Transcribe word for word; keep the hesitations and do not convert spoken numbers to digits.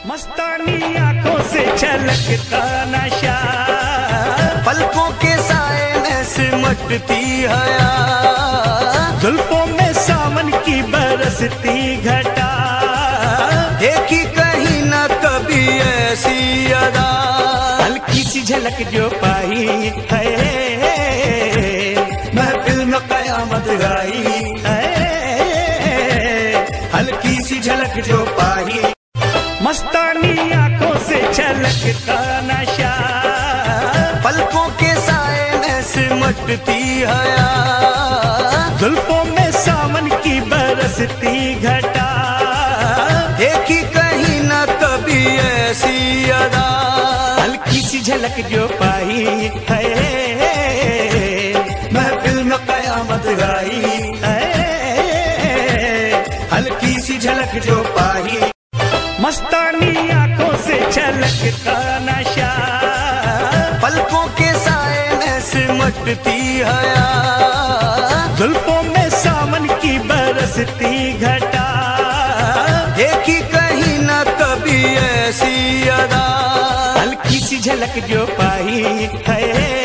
मस्तानी आंखों से छलकता नशा, पलकों के साए में सिमटती हया, जुल्फों में सावन की बरसती घटा, देखी कहीं न कभी ऐसी अदा, हल्की सी झलक जो पाई है, महफिल में कयामत गाई है, हल्की सी झलक जो पाई। मस्तानी आंखों से छलकता नशा, पलकों के साए में सिमटती हया, जुल्फों में सावन की बरसती घटा, देखी कहीं न कभी ऐसी अदा, हल्की सी झलक जो पाई है, महफिल में कयामत गाई है, हल्की सी झलक जो पाई। मस्तानी आंखों से छलकता नशा, पलकों के साए में सिमटती हया, जुल्फों में सावन की बरसती घटा, देखी कहीं न कभी ऐसी अदा, हल्की सी झलक जो पाई है,